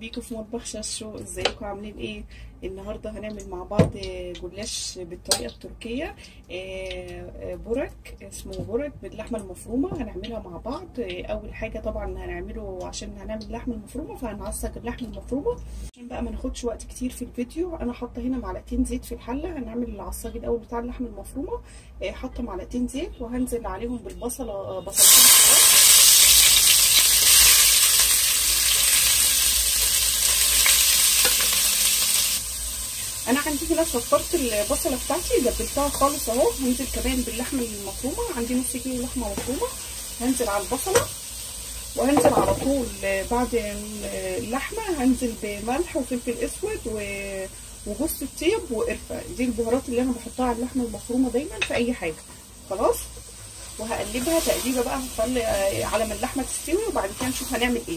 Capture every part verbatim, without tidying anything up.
بيكم في مطبخ شاشو. ازيكم عاملين ايه؟ النهارده هنعمل مع بعض جلاش بالطريقه التركيه. برك، اسمه برك باللحمه المفرومه. هنعملها مع بعض. اول حاجه طبعا هنعمله عشان هنعمل اللحمه المفرومه، فهنعصج اللحمه المفرومه عشان بقى ما ناخدش وقت كتير في الفيديو. انا حاطه هنا معلقتين زيت في الحله. هنعمل العصاج الاول بتاع اللحمه المفرومه. حاطه معلقتين زيت وهنزل عليهم بالبصله، بصلتين كبار. انا عندي هنا صفرت البصله بتاعتي، دبلتها خالص اهو. هنزل كمان باللحمه المفرومه، عندي نص كيلو لحمه مفرومه. هنزل على البصله وهنزل على طول بعد اللحمه هنزل بملح وفلفل اسود وجوز الطيب وقرفه. دي البهارات اللي انا بحطها على اللحمه المفرومه دايما في اي حاجه. خلاص، وهقلبها تقليبه بقى على ما اللحمه تستوي، وبعد كده نشوف هنعمل ايه.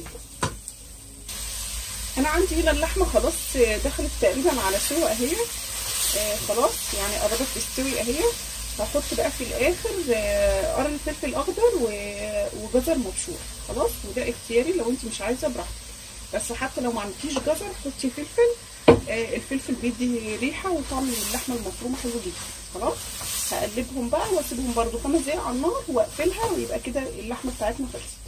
انا عندي هنا اللحمه خلاص دخلت تقريبا على سوا اهي. آه خلاص يعني قربت تستوي اهي. هحط بقى في الاخر آه قرن فلفل اخضر وجزر مبشور. خلاص، وده اختياري، لو انت مش عايزه براحتك، بس حتى لو ما عندكيش جزر حطي فلفل. آه الفلفل بيدي ريحه وطعم اللحمه المفرومه حلو جدا. خلاص، هقلبهم بقى واسيبهم برده خمس دقايق على النار واقفلها، ويبقى كده اللحمه بتاعتنا خلصت.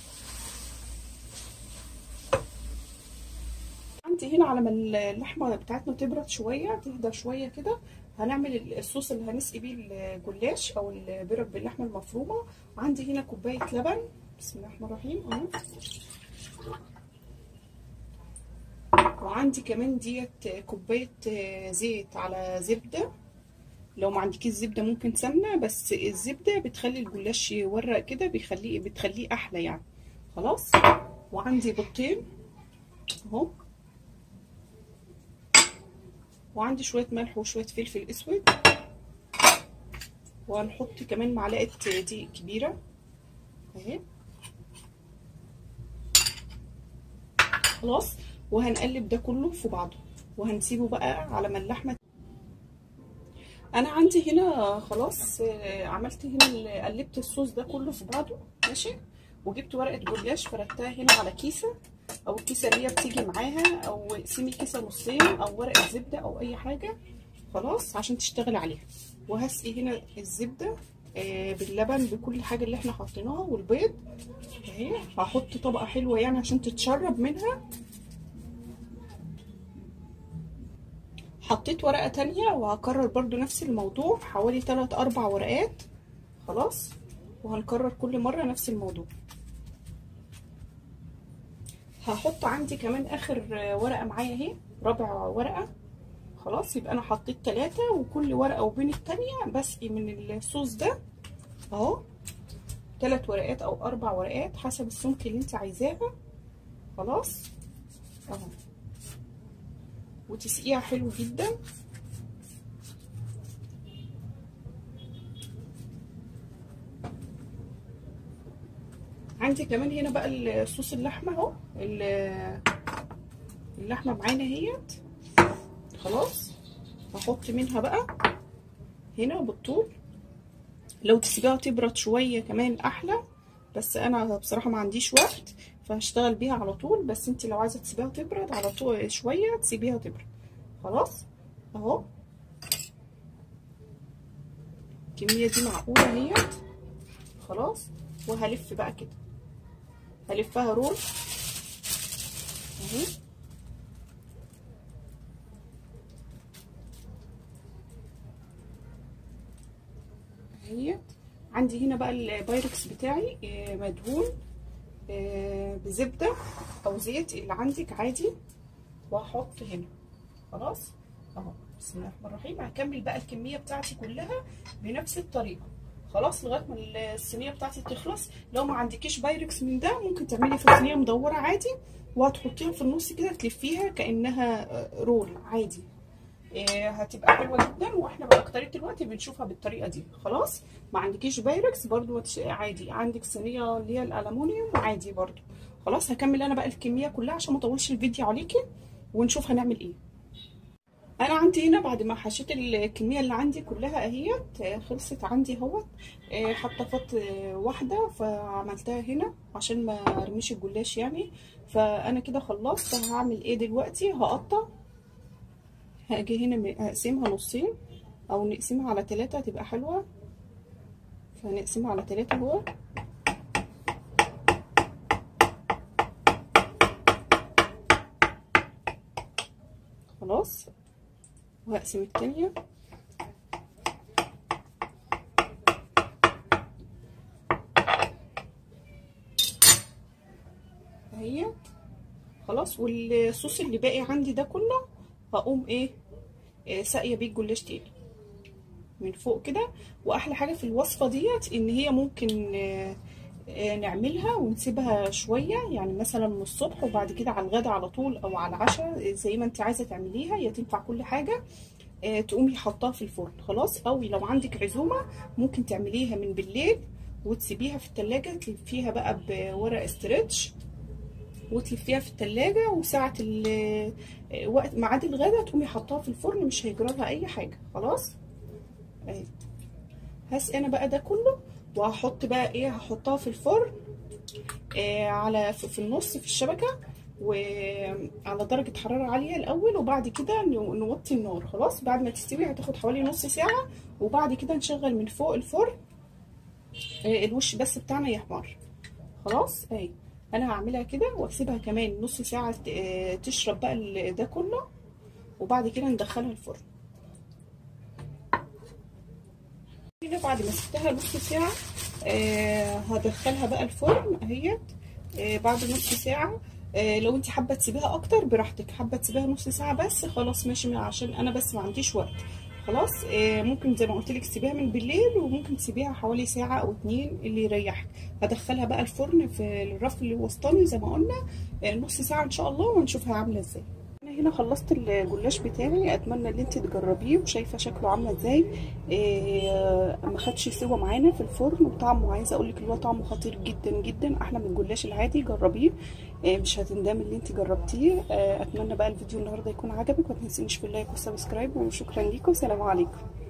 عندي هنا على ما اللحمه بتاعتنا تبرد شويه، تهدى شويه كده، هنعمل الصوص اللي هنسقي بيه الجلاش او البرك باللحمه المفرومه. عندي هنا كوبايه لبن، بسم الله الرحمن الرحيم اهو. وعندي كمان ديت كوبايه زيت على زبده. لو ما عندكيش زبده ممكن سمنه، بس الزبده بتخلي الجلاش يورق كده، بيخليه بتخليه احلى يعني. خلاص، وعندي بيضتين اهو، وعندي شويه ملح وشويه فلفل اسود، وهنحط كمان معلقه دقيق كبيره اهي. خلاص، وهنقلب ده كله في بعضه وهنسيبه بقى على ما اللحمه. انا عندي هنا خلاص عملت هنا، قلبت الصوص ده كله في بعضه ماشي، وجبت ورقه جلاش فردتها هنا على كيسه، او الكيسه اللي هي بتيجي معاها، او اقسمي كيسه نصين، او ورقه زبده او اي حاجه. خلاص، عشان تشتغل عليها. وهسقي هنا الزبده آه باللبن بكل حاجه اللي احنا حاطيناها والبيض اهي. هحط طبقه حلوه يعني عشان تتشرب منها. حطيت ورقه تانية وهكرر برضو نفس الموضوع، حوالي تلات اربع ورقات. خلاص، وهنكرر كل مره نفس الموضوع. هحط عندي كمان اخر ورقه معايا اهي، رابع ورقه. خلاص، يبقى انا حطيت ثلاثة، وكل ورقه وبين الثانيه بسقي من الصوص ده اهو، ثلاث ورقات او اربع ورقات حسب السمك اللي انت عايزاها. خلاص اهو، وتسقيها حلو جدا. عندي كمان هنا بقى الصوص اللحمه اهو، اللحمه معانا اهيت. خلاص، هحط منها بقى هنا بالطول. لو تسيبيها تبرد شويه كمان احلى، بس انا بصراحه ما عنديش وقت فهشتغل بيها على طول. بس انت لو عايزه تسيبيها تبرد على طول شويه تسيبيها تبرد. خلاص اهو، الكميه دي معقوله اهيت. خلاص، وهلف بقى كده، هلفها رول اهي. اهي عندي هنا بقى البايركس بتاعي مدهون بزبده او زيت اللي عندك عادي، وهحط هنا. خلاص اهو، بسم الله الرحمن الرحيم. هكمل بقى الكميه بتاعتي كلها بنفس الطريقه. خلاص، لغايه ما الصينيه بتاعتي تخلص. لو ما عندكيش بايركس من ده ممكن تعملي في صينيه مدوره عادي، وهتحطيها في النص كده تلفيها كانها رول عادي. هتبقى حلوه جدا، واحنا بقى اكترية الوقت بنشوفها بالطريقه دي. خلاص، ما عندكيش بايركس برضو عادي، عندك صينيه اللي هي الالومنيوم عادي برضو. خلاص، هكمل انا بقى الكميه كلها عشان ما اطولش الفيديو عليكي، ونشوف هنعمل ايه. انا عندي هنا بعد ما حشيت الكميه اللي عندي كلها اهيت خلصت عندي اهوت. حاطه فط واحده فعملتها هنا عشان ما ارميش الجلاش يعني. فانا كده خلصت. هعمل ايه دلوقتي؟ هقطع. هاجي هنا اقسمها نصين او نقسمها على ثلاثة هتبقى حلوه. فنقسمها على ثلاثة اهو. خلاص. وهقسم التانية. اهي خلاص. والصوص اللي باقي عندي ده كله هقوم ايه آه ساقيه بيه الجلاش تاني من فوق كده. واحلى حاجه في الوصفه ديت ان هي ممكن آه آه نعملها ونسيبها شويه، يعني مثلا من الصبح وبعد كده على الغدا على طول او على العشاء زي ما انت عايزه تعمليها. هي تنفع كل حاجه. آه تقومي حطاها في الفرن خلاص. او لو عندك عزومه ممكن تعمليها من بالليل وتسيبيها في التلاجة، تلفيها بقى بورق استرتش وتلفيها في التلاجة، وساعة وقت ميعاد الغدا تقومي حطاها في الفرن مش هيجرالها اي حاجة. خلاص اهي. هسقي انا بقى ده كله وهحط بقى ايه، هحطها في الفرن آه على في النص في الشبكة وعلى درجة حرارة عالية الاول، وبعد كده نوطي النار. خلاص بعد ما تستوي هتاخد حوالي نص ساعة، وبعد كده نشغل من فوق الفرن آه الوش بس بتاعنا يحمر. خلاص اهي. انا هعملها كده واسيبها كمان نص ساعه تشرب بقى ده كله، وبعد كده ندخلها الفرن. كده بعد ما سبتها نص ساعه آه هدخلها بقى الفرن اهيت. آه بعد نص ساعه آه لو انت حابه تسيبيها اكتر براحتك، حابه تسيبيها نص ساعه بس خلاص ماشي، عشان انا بس ما عنديش وقت. خلاص آه ممكن زي ما قلت لك تسيبيها من بالليل، وممكن تسيبيها حوالي ساعه او اتنين اللي يريحك. هدخلها بقى الفرن في الرف اللي وسطاني زي ما قلنا آه نص ساعه ان شاء الله، ونشوفها عامله ازاي. انا هنا خلصت الجلاش بتاعي. اتمنى ان انت تجربيه، وشايفه شكله عامله ازاي. آه ما خدش سوا معانا في الفرن، وطعمه عايزه اقول لك اللي هو طعمه خطير جدا جدا، احلى من الجلاش العادي. جربيه آه مش هتندمي اللي انت جربتيه. آه اتمنى بقى الفيديو النهارده يكون عجبك، وما تنسينيش في اللايك والسبسكرايب، وشكرا ليكم. سلام عليكم.